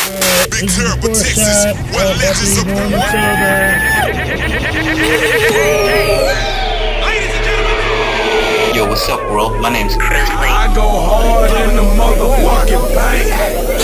Big Terrible Texas, where legends are born. Yo, what's up, world? My name's Chris. I go hard in the motherfucking bank.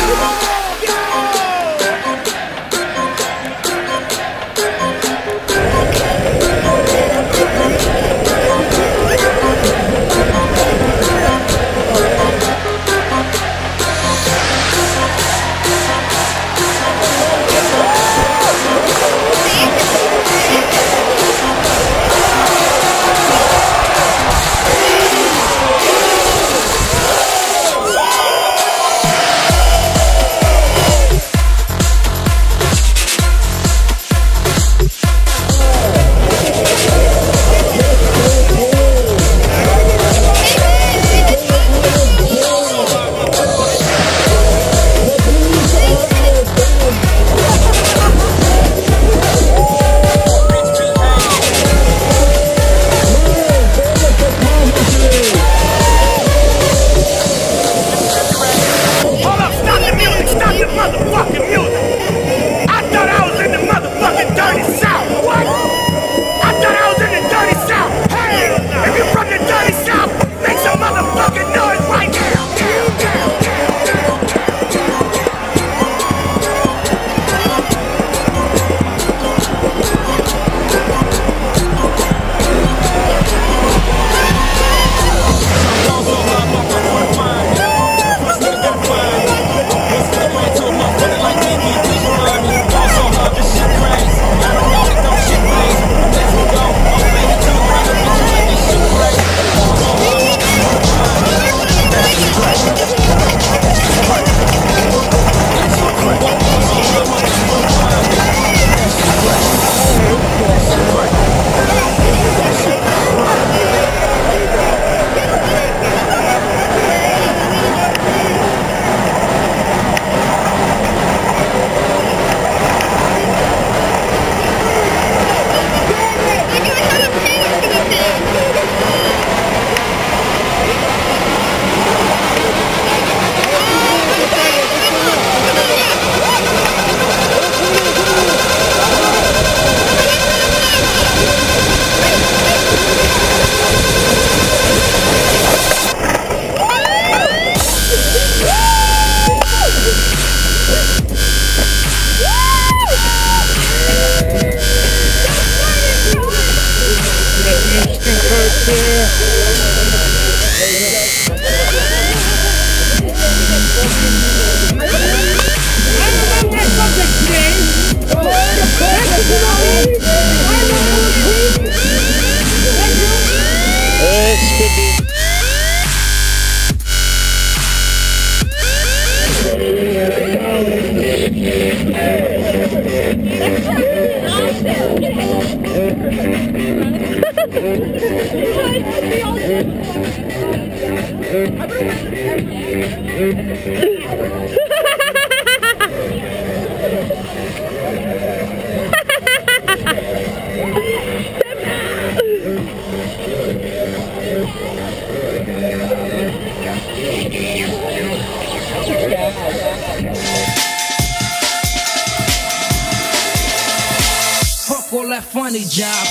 Fuck all that funny job.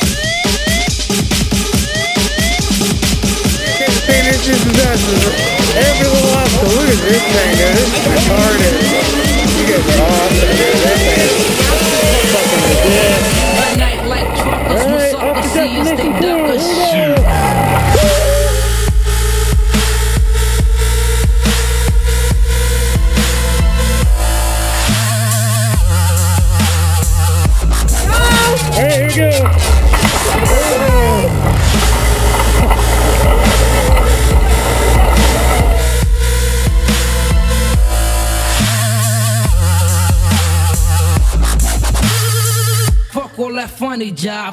Every little obstacle. Look at this thing, dude. This is retarded. You guys are awesome, dude. That thing is fucking legit. Alright, off to destination 4. Here we go. Alright, here we go. All that funny job.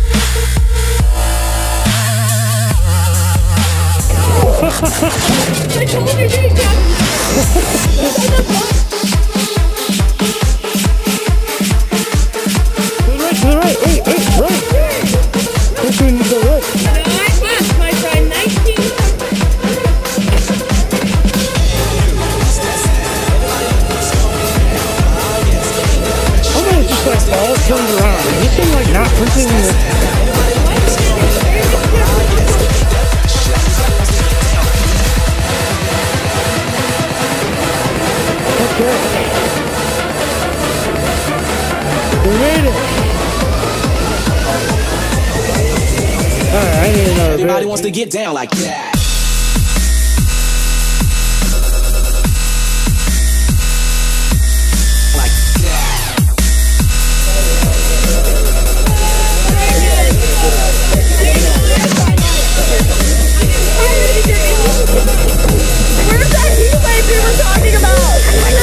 Ha ha ha! Everybody wants to get down like that. Where's that heat wave we were talking about?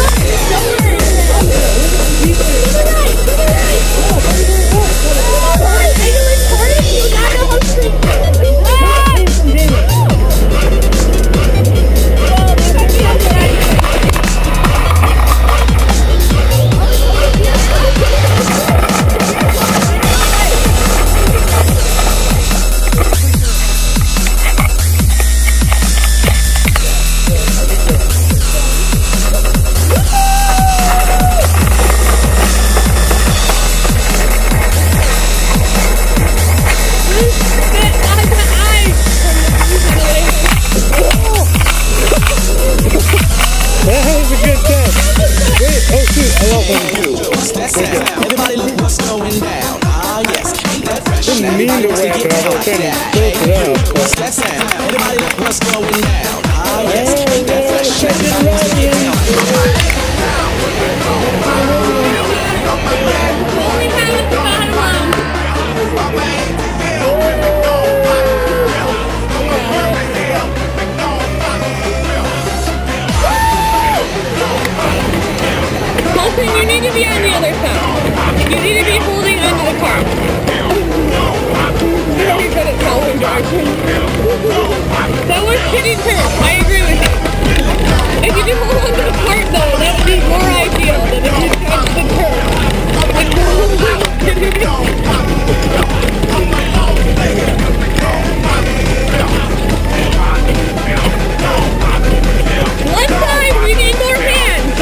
Everybody look what's going down. Ah yes, ain't that fresh? Didn't mean to rap it, I was trying to filter it out. What's that sound? Everybody look what's going down. Ah yes, ain't that fresh? You need to be on the other side. You need to be holding onto the car. You're good at self-injection. That was Chiditarod. I agree with you. If you can hold onto the cart though, that would be more ideal than if you touch the curb. Left side, we need more hands.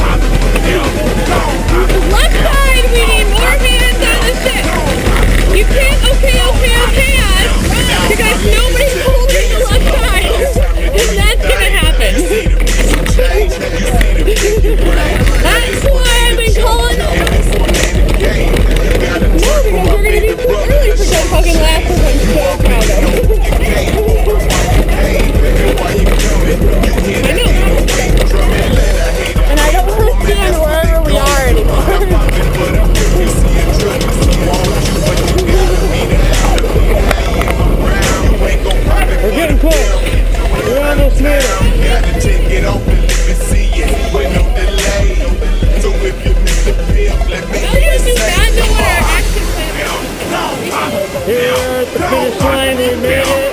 Left side, we need more hands on the ship. You can't okay us because nobody's holding the left side. And that's gonna happen. That's why I've been calling. No, because we're gonna be too early for that fucking last one. I'm so proud of. I know. And I don't understand wherever we are anymore. We're getting close. We're almost made it. Here at the finish line, we made it.